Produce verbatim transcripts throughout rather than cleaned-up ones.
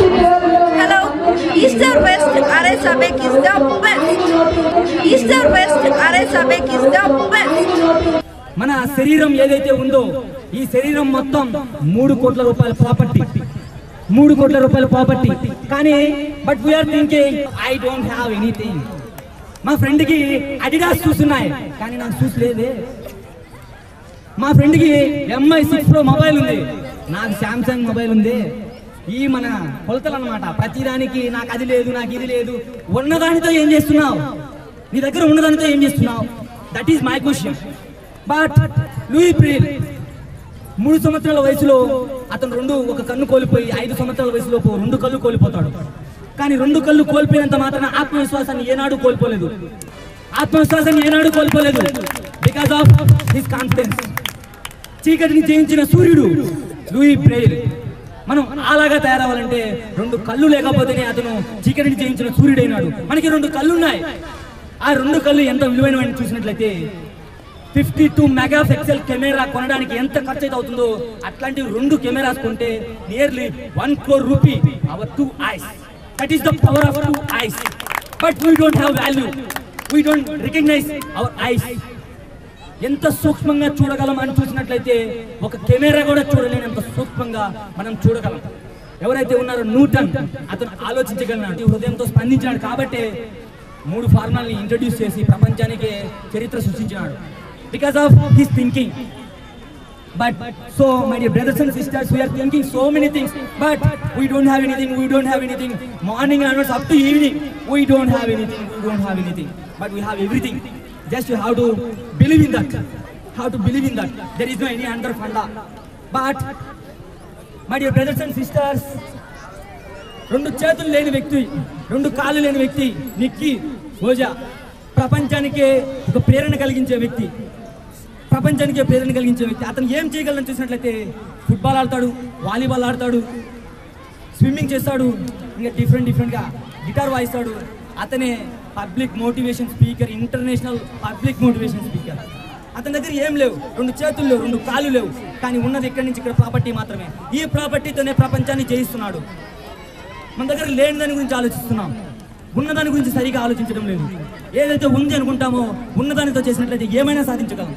Hello, East or West, R S Abek is the best. East or West, R S Abek is the best. మన శరీరం ఏదైతే ఉందో ఈ శరీరం మొత్తం మూడు కోట్ల రూపాయల ప్రాపర్టీ మూడు కోట్ల రూపాయల ప్రాపర్టీ కానీ but we're thinking I don't have anything. మా ఫ్రెండ్కి అడిడాస్ షూస్ ఉన్నాయి కానీ నాకు షూస్ లేదే. మా ఫ్రెండ్కి ఎంఐ సిక్స్ ప్రో మొబైల్ ఉంది, నాకు శాంసంగ్ మొబైల్ ఉంది. ఈ మన కొలతలు అన్నమాట. ప్రతిదానికి నాకు అది లేదు, నాకు ఇది లేదు. ఉన్నదానితో ఏం చేస్తున్నావు? నీ దగ్గర ఉన్నదానితో ఏం చేస్తున్నావు? That is my question. But Louis Braille మూడు సంవత్సరాల వయసులో అతను రెండు ఒక కన్ను కోల్పోయి ఐదు సంవత్సరాల వయసులో రెండు కళ్ళు కోల్పోతాడు. కానీ రెండు కళ్ళు కోల్పోయినంత మాత్రాన ఆత్మవిశ్వాసాన్ని ఏనాడు కోల్పోలేదు. ఆత్మవిశ్వాసాన్ని ఏనాడు కోల్పోలేదు బికాస్ ఆఫ్ హిస్ కాన్ఫిడెన్స్. చీకటిని జయించిన సూర్యుడు లూయి బ్రెయిల్. మనం అలాగా తయారవ్వాలంటే రెండు కళ్ళు లేకపోతేనే అతను చీకటిని జయించిన సూర్యుడైనాడు. మనకి రెండు కళ్ళు ఉన్నాయి. ఆ రెండు కళ్ళు ఎంత విలువైనవని చూసినట్లయితే fifty two megapixel camera కొనడానికి ఎంత ఖర్చు అయితే అవుతుందో అట్లాంటి రెండు కెమెరాస్ కొంటే nearly one crore rupee our two eyes. That is the power of two eyes. But we don't have value, we don't recognise our eyes. ఎంత సూక్ష్మంగా చూడగలం అని చూసినట్లయితే ఒక కెమెరా కూడా చూడలేనంత సూక్ష్మంగా మనం చూడగలం. ఎవరైతే ఉన్నారో న్యూటన్, అతను ఆలోచించగలిగినాడు, హృదయంతో స్పందించినాడు. కాబట్టి మూడు ఫార్ములాని ఇంట్రడ్యూస్ చేసి ప్రపంచానికి చరిత్ర సృష్టించినాడు because of his thinking. But so my dear brothers and sisters, we're thinking so many things but we don't have anything. We don't have anything. Morning onwards up to evening we don't have anything. We don't have anything but we have everything. Just you have to believe in that. How to believe in that. There is no any other funda. But my dear brothers and sisters, రెండు చేతులు లేని వ్యక్తి, రెండు కాళ్ళు లేని వ్యక్తి నిక్కీ ఓజా ప్రపంచానికి ఒక ప్రేరణ కలిగించే వ్యక్తి. ప్రపంచానికి ప్రేరణ కలిగించే వ్యక్తి. అతను ఏం చేయగలని చూసినట్లయితే ఫుట్బాల్ ఆడతాడు, వాలీబాల్ ఆడతాడు, స్విమ్మింగ్ చేస్తాడు, ఇంకా డిఫరెంట్ డిఫరెంట్గా గిటార్ వాయిస్తాడు. అతనే public motivation speaker, international public motivation speaker. అతని దగ్గర ఏం లేవు, రెండు చేతులు లేవు, రెండు కాళ్ళు లేవు, కానీ ఉన్నది ఇక్కడి నుంచి ఇక్కడ ప్రాపర్టీ మాత్రమే. ఈ ప్రాపర్టీతోనే ప్రపంచాన్ని జయిస్తున్నాడు. మన దగ్గర లేని దాని గురించి ఆలోచిస్తున్నాం, ఉన్నదాని గురించి సరిగా ఆలోచించడం లేదు. ఏదైతే ఉంది అనుకుంటామో ఉన్నదానితో చేసినట్లయితే ఏమైనా సాధించగలం.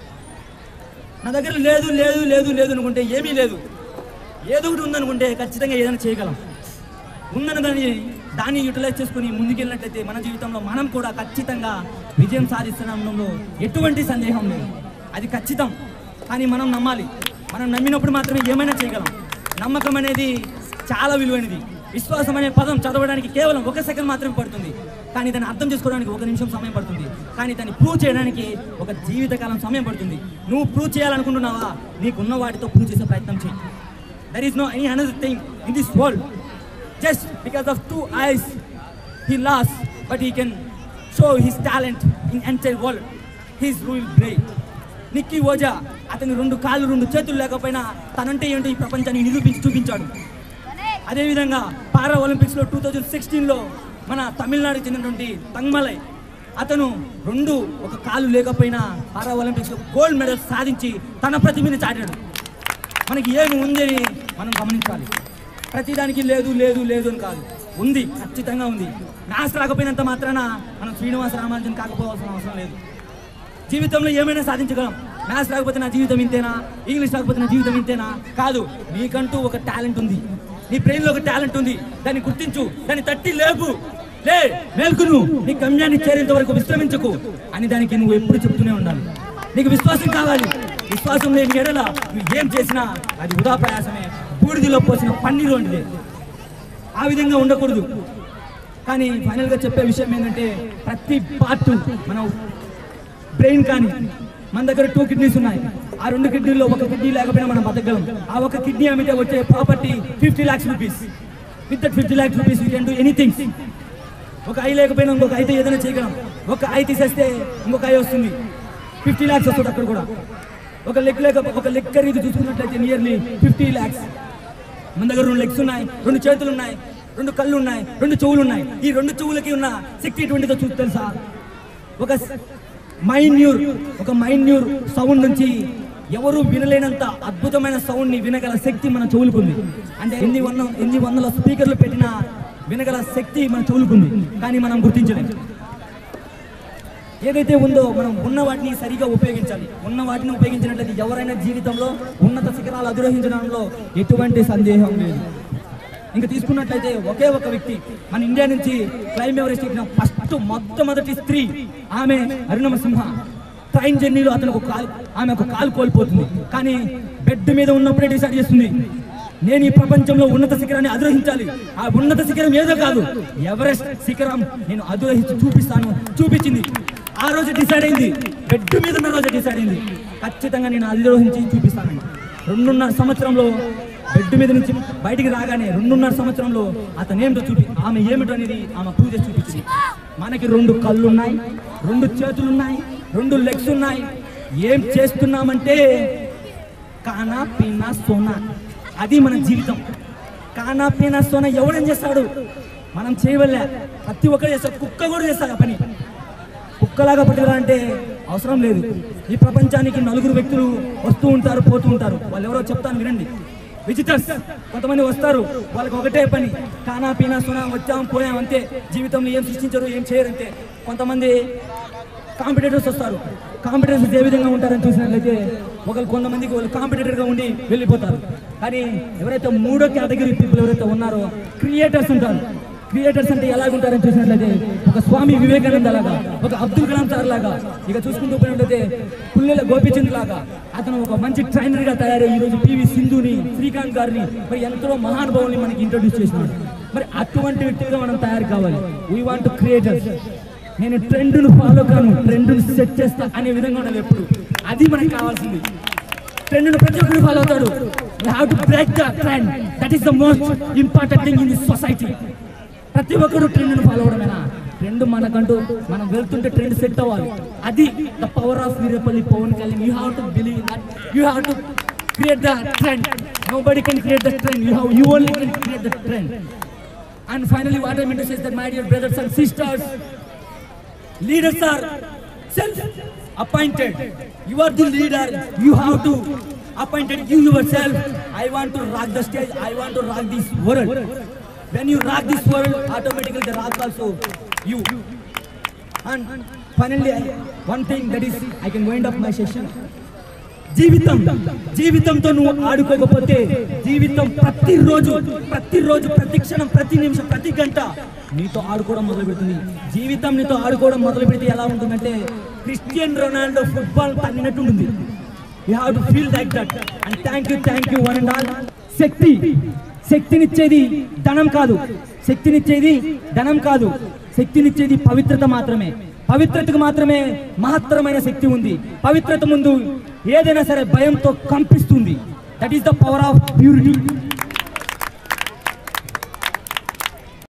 నా దగ్గర లేదు లేదు లేదు లేదు అనుకుంటే ఏమీ లేదు. ఏదో ఒకటి ఉందనుకుంటే ఖచ్చితంగా ఏదైనా చేయగలం. ఉందని దాన్ని దాన్ని యూటిలైజ్ చేసుకుని ముందుకెళ్ళినట్లయితే మన జీవితంలో మనం కూడా ఖచ్చితంగా విజయం సాధిస్తున్నాంలో ఎటువంటి సందేహం లేదు. అది ఖచ్చితం. కానీ మనం నమ్మాలి. మనం నమ్మినప్పుడు మాత్రమే ఏమైనా చేయగలం. నమ్మకం అనేది చాలా విలువైనది. విశ్వాసం అనే పదం చదవడానికి కేవలం ఒక సెకండ్ మాత్రమే పడుతుంది, కానీ దాన్ని అర్థం చేసుకోవడానికి ఒక నిమిషం సమయం పడుతుంది. కానీ దాన్ని ప్రూవ్ చేయడానికి ఒక జీవితకాలం సమయం పడుతుంది. నువ్వు ప్రూవ్ చేయాలనుకుంటున్నావా? నీకున్న వాటితో ప్రూవ్ చేసే ప్రయత్నం చేయి. There is no any another thing in this world. Just because of two eyes he lost, but he can show his talent in entire world. His rule great. నిక్కీ ఓజా అతని రెండు కాళ్ళు రెండు చేతులు లేకపోయినా తనంటే ఏంటో ఈ ప్రపంచాన్ని నిరూపించి చూపించాడు. అదేవిధంగా పారా ఒలింపిక్స్లో టూ థౌజండ్ సిక్స్టీన్లో మన తమిళనాడుకి చెందినటువంటి తంగమలై అతను రెండు ఒక కాళ్ళు లేకపోయినా పారా ఒలింపిక్స్లో గోల్డ్ మెడల్ సాధించి తన ప్రతిభని చాటాడు. మనకి ఏమి ఉంది అని మనం గమనించాలి. ప్రతిదానికి లేదు లేదు లేదు అని కాదు, ఉంది, ఖచ్చితంగా ఉంది. మ్యాథ్స్ రాకపోయినంత మాత్రాన మనం శ్రీనివాస రామానుజన్ కాకపోవాల్సిన అవసరం లేదు. జీవితంలో ఏమైనా సాధించగలం. మ్యాథ్స్ రాకపోతే నా జీవితం ఇంతేనా, ఇంగ్లీష్ రాకపోతే నా జీవితం ఇంతేనా కాదు. నీకంటూ ఒక టాలెంట్ ఉంది, నీ బ్రెయిన్లో ఒక టాలెంట్ ఉంది. దాన్ని గుర్తించు, దాన్ని తట్టి లేపు, లే మేల్కును, నీ గమ్యాన్ని చేరేంత వరకు విశ్రమించకు అని దానికి నువ్వు ఎప్పుడు చెప్తూనే ఉండాలి. నీకు విశ్వాసం కావాలి. విశ్వాసం లేని ఎడల నువ్వు ఏం చేసినా అది వృధా ప్రయాసమే, బూడిదిలో పోసిన పన్నీరు వంటిదే. ఆ విధంగా ఉండకూడదు. కానీ ఫైనల్గా చెప్పే విషయం ఏంటంటే ప్రతి పార్ట్ మనం బ్రెయిన్ కానీ మన దగ్గర టూ కిడ్నీస్ ఉన్నాయి. ఆ రెండు కిడ్నీలో ఒక కిడ్నీ లేకపోయినా మనం బతకగలం. ఆ ఒక కిడ్నీ అమితే వచ్చే property fifty lakhs rupees. With that fifty lakhs rupees you can do anything. ఒక ఐ లేకపోయినా ఇంకొక ఐతో ఏదైనా చేయగలం. ఒక ఐ తీసేస్తే ఇంకొక ఐ వస్తుంది, ఫిఫ్టీ ల్యాక్స్ వస్తుంది అక్కడ కూడా. ఒక లెగ్ లేక ఒక లెగ్ ఖరీదు చూసుకున్నట్లయితే నియర్లీ ఫిఫ్టీ ల్యాక్స్. మన దగ్గర రెండు లెగ్స్ ఉన్నాయి, రెండు చేతులు ఉన్నాయి, రెండు కళ్ళు ఉన్నాయి, రెండు చెవులు ఉన్నాయి. ఈ రెండు చెవులకి ఉన్న శక్తి ఎటువంటిదో చూసి తెలుసా? ఒక మైన్యూర్ ఒక మైన్యూర్ సౌండ్ నుంచి ఎవరు వినలేనంత అద్భుతమైన సౌండ్ ని వినగల శక్తి మన చెవులుకుంది. అంటే ఎన్ని వంద ఎన్ని వందల స్పీకర్లు పెట్టినా వినగల శక్తి మన చెవులుకుంది, కానీ మనం గుర్తించలేదు. ఏదైతే ఉందో మనం ఉన్న వాటిని సరిగా ఉపయోగించాలి. ఉన్న వాటిని ఉపయోగించినట్లయితే ఎవరైనా జీవితంలో ఉన్నత శిఖరాలు అధిరోహించడంలో ఎటువంటి సందేహం లేదు. ఇంకా తీసుకున్నట్లయితే ఒకే ఒక వ్యక్తి మన ఇండియా నుంచి క్లైమ్ ఎవరెస్ట్ ఎక్కిన ఫస్ట్ మొట్టమొదటి స్త్రీ ఆమె అరుణమ సింహ. ట్రైన్ జర్నీలో అతను ఒక కాలు ఆమె ఒక కాలు కోల్పోతుంది, కానీ బెడ్ మీద ఉన్నప్పుడే డిసైడ్ చేస్తుంది, నేను ఈ ప్రపంచంలో ఉన్నత శిఖరాన్ని అధిరోహించాలి. ఆ ఉన్నత శిఖరం ఏదో కాదు, ఎవరెస్ట్ శిఖరం నేను అధిరోహించి చూపిస్తాను. చూపించింది. ఆ రోజు డిసైడ్ అయింది, బెడ్ మీద ఉన్న రోజు డిసైడ్ అయింది, ఖచ్చితంగా నేను అధిరోహించి చూపిస్తాను. రెండున్నర సంవత్సరంలో బెడ్ మీద నుంచి బయటికి రాగానే రెండున్నర సంవత్సరంలో అతను ఏమిటో చూపి ఆమె ఏమిటో అనేది ఆమె ప్రూవ్ చేసి చూపించింది. మనకి రెండు కళ్ళు ఉన్నాయి, రెండు చేతులు ఉన్నాయి, రెండు లెగ్స్ ఉన్నాయి. ఏం చేస్తున్నామంటే కానా పీనా సోనా, అది మన జీవితం. కానా పీనా సోనా ఎవడేం చేస్తాడు, మనం చేయవలే. ప్రతి ఒక్కరు చేస్తాడు, కుక్క కూడా చేస్తాడు ఆ పని. కుక్కలాగా పట్టుకురాలంటే అవసరం లేదు. ఈ ప్రపంచానికి నలుగురు వ్యక్తులు వస్తూ ఉంటారు, పోతూ ఉంటారు. వాళ్ళు ఎవరో చెప్తాను వినండి. విజిటర్స్ కొంతమంది వస్తారు, వాళ్ళకి ఒకటే పని, కానా పీనా సోనా, వచ్చాం పోయాం అంతే. జీవితంలో ఏం సృష్టించరు, ఏం చేయరు అంతే. కొంతమంది కాంపిటేటర్స్ వస్తారు. కాంపిటేటర్స్ ఏ విధంగా ఉంటారని చూసినట్లయితే ఒకరు కొంతమందికి వాళ్ళు కాంపిటేటర్గా ఉండి వెళ్ళిపోతారు. కానీ ఎవరైతే మూడో కేటగిరీ పీపుల్ ఎవరైతే ఉన్నారో క్రియేటర్స్ ఉంటారు. క్రియేటర్స్ అంటే ఎలాగుంటారని చూసినట్లయితే ఒక స్వామి వివేకానంద లాగా, ఒక అబ్దుల్ కలాం సార్ లాగా, ఇక చూసుకుంటూ పోయినట్లయితే పుల్లెల గోపిచంద్ లాగా అతను ఒక మంచి ట్రైనర్ గా తయారై ఈరోజు పివి సింధుని, శ్రీకాంత్ గారిని, మరి ఎంతో మహానుభావుల్ని మనకి ఇంట్రొడ్యూస్ చేసినాడు. మరి అటువంటి వ్యక్తులుగా మనం తయారు కావాలి. We want to creators. నేను ట్రెండ్ను ఫాలో కాను, ట్రెండ్ను సెట్ చేస్తా అనే విధంగా ఉండాలి ఎప్పుడు. అది మనకి కావాల్సింది. ట్రెండ్ను ప్రతి ఒక్కరు ఫాలో అవుతాడు. We have to break the trend. That is the most important thing in this society. ప్రతి ఒక్కరు ట్రెండ్ను ఫాలో అవడమేనా? ట్రెండ్ మనకంటూ మనం వెళ్తుంటే ట్రెండ్ సెట్ అవ్వాలి. అది the power of Veerapalli Pawan Kalyan. You have to believe that. You have to create the trend. Nobody can create the trend. You have you only can create the trend. And finally, what I mean to say is that, my dear brothers and sisters, leaders are self-appointed. You are the leader. You have to appoint you yourself. I want to rock the stage. I want to rock this world. When you rock this world, automatically the rock also you. And finally, I, one thing that is, I can wind up my session. జీవితం జీవితంతో నువ్వు ఆడుకోకపోతే జీవితం ప్రతిరోజు ప్రతిరోజు ప్రతి క్షణం ప్రతి నిమిషం ప్రతి గంట నీతో ఆడుకోవడం మొదలు పెడుతుంది. జీవితం నీతో ఆడుకోవడం మొదలు పెడితే ఎలా ఉంటుందంటే క్రిస్టియన్ రొనాల్డో ఫుట్బాల్ తన్నినట్టు ఉంటుంది. You have to feel like that. And thank you thank you one and all. శక్తి శక్తినిచ్చేది ధనం కాదు. శక్తినిచ్చేది ధనం కాదు. శక్తినిచ్చేది పవిత్రత మాత్రమే. పవిత్రతకు మాత్రమే మహత్తరమైన శక్తి ఉంది. పవిత్రత ముందు ఏదైనా సరే భయంతో కంపిస్తుంది. That is the power of purity.